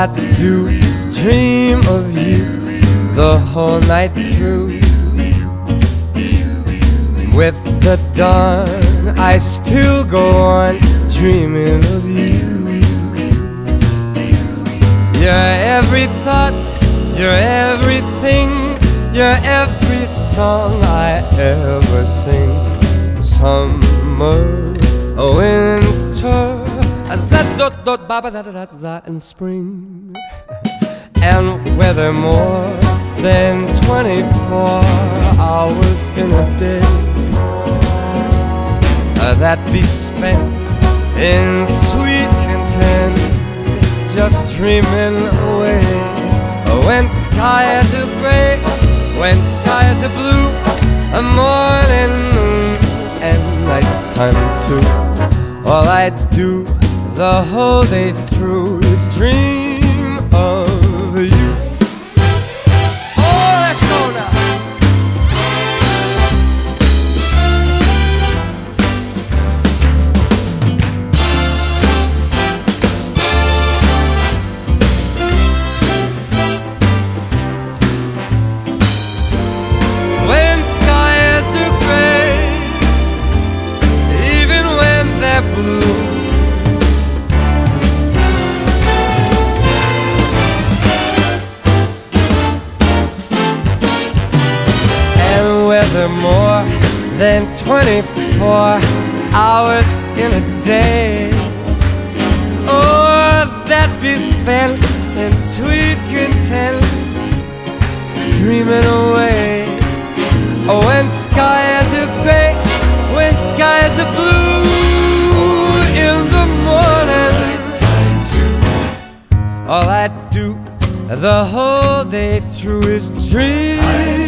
I do is dream of you the whole night through. With the dawn, I still go on dreaming of you. You're every thought, you're everything, you're every song I ever sing. Summer, winter, and spring, and whether more than 24 hours in a day that be spent in sweet content, just dreaming away. When skies are gray, when skies are blue, a morning, noon, and nighttime too. All I do the whole day through is dream of you. Oh, let's go now. When skies are gray, even when they're blue, more than 24 hours in a day, or that be spent in sweet content, dreaming away. When skies are gray, when skies are blue, in the morning, all I do the whole day through is dream